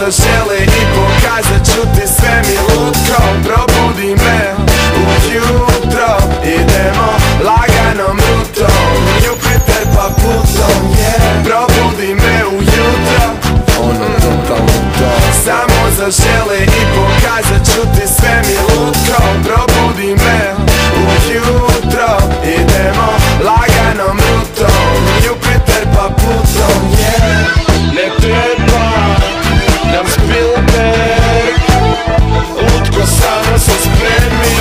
zažele i pokazat ću ti sve mi lutko. Probudi me ujutro, idemo laganom rutom, Jupiter pa Pluton, yeah. Probudi me ujutro, ono totalno to. Samo zažele i pokazat ću ti sve mi lutko. Probudi me ujutro, idemo laganom rutom, Jupiter pa Pluton, yeah. Ne treba nam Spielberg, lutko samo se spremi.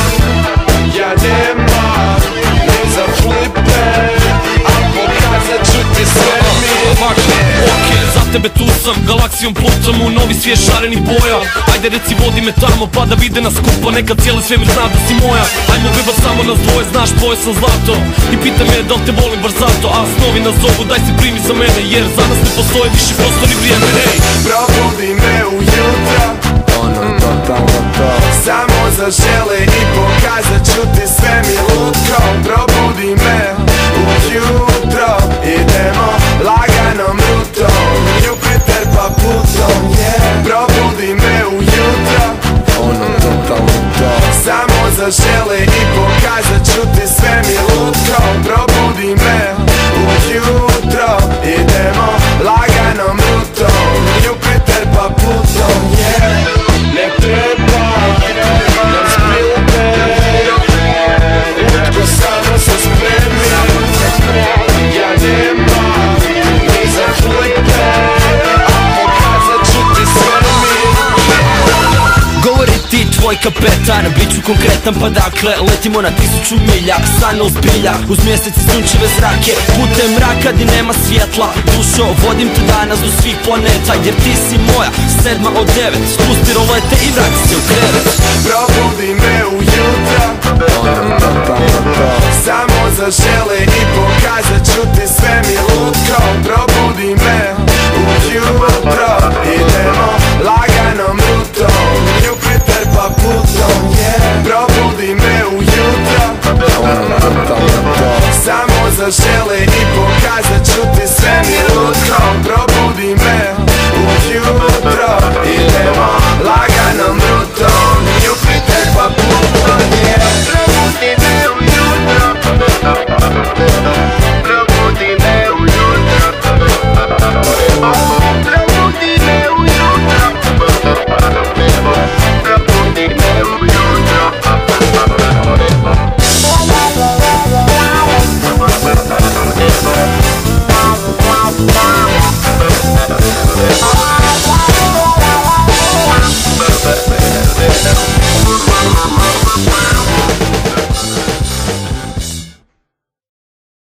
Ja nemam ni za fliper, a pokazat ću ti sve mi. Ok, za tebe tu sam, galaksijom plutam u novi svijet šarenih boja. Ajde reci vodi me tamo pa da vide nas skupa, neka cijeli svemir zna da si moja. Ajmo beba samo nas dvoje, znaš boje sam zlato i pita me da li te volim baš zato. A snovi nas zovu, daj se primi za mene, jer za nas ne postoje više prostor i vrijeme. Hej, probudi me ujutro, ono totalno to. Samo zažele i pokazat ću ti sve mi lutko. Probudi me ujutro, idemo laganom rutom, Jupiter pa Pluton, yeah. Probudi me ujutro, ono totalno to. Samo zažele i pokazat ću ti sve mi lutko. Probudi me ujutro, idemo laganom rutom, Jupiter pa Pluton, yeah. Ne treba nam Spielberg, lutko samo se spremi. Ja nemam ni za fliper, a pokazat ću ti sve mi. govori ti tvoj kapetan, bit ću konkretan pa dakle letimo na 1000 milja, san ozbilja uz mjesec i sunčeve zrake, putem mraka di nema svjetla. Dušo, vodim te danas do svih planeta, jer ti si moja 7 od 9. Spusti rolete i vrati se u krevet. Probudi me ujutro, samo zažele